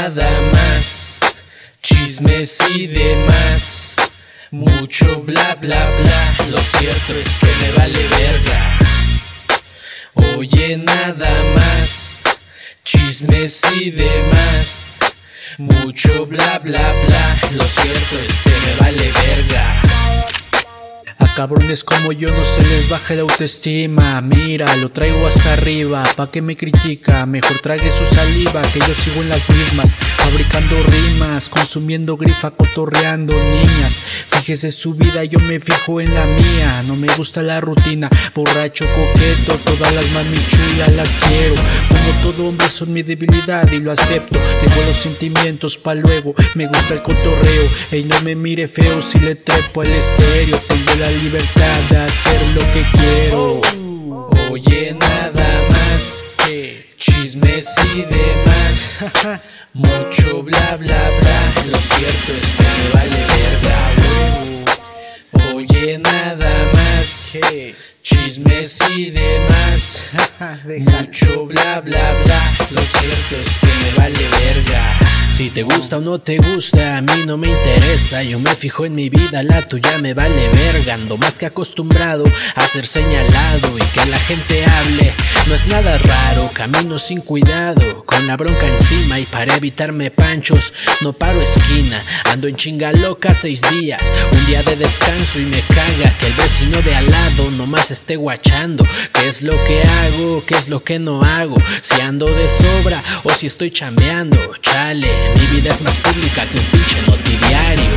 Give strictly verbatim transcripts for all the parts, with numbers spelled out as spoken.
nada más, chismes y demás, mucho bla bla bla. Lo cierto es que me vale verga. Oye, nada más, chismes y demás, mucho bla bla bla. Lo cierto es que me vale verga. A cabrones como yo no se les baja la autoestima. Mira, lo traigo hasta arriba, pa' que me critica. Mejor trague su saliva, que yo sigo en las mismas, fabricando rimas, consumiendo grifa, cotorreando niñas. Fíjese su vida, yo me fijo en la mía. No me gusta la rutina, borracho, coqueto, todas las mamichulas las quiero. Como todo hombre son mi debilidad y lo acepto. Tengo los sentimientos pa' luego, me gusta el cotorreo. Ey, no me mire feo si le trepo al estéreo. Tengo la libertad de hacer lo que quiero. Oye, nada más, chismes y demás, mucho bla bla bla. Lo cierto es que me vale verga. Oye, nada más, chismes y demás, mucho bla bla bla. Lo cierto es que me vale verga. Si te gusta o no te gusta, a mí no me interesa. Yo me fijo en mi vida, la tuya me vale verga. Ando más que acostumbrado a ser señalado y que la gente hable. No es nada raro, camino sin cuidado, con la bronca encima y para evitarme panchos no paro esquina. Ando en chinga loca seis días, un día de descanso y me caga que el vecino de al lado nomás esté guachando. ¿Qué es lo que hago? ¿Qué es lo que no hago? Si ando de sobra o si estoy chambeando. Chale, mi vida es más pública que un pinche notidiario.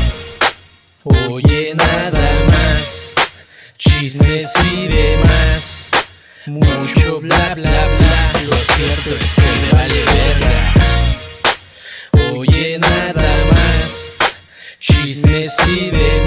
Oye, nada más, chismes y demás, mucho bla bla bla. Lo cierto es que me vale verga. Oye, nada más, chismes y demás,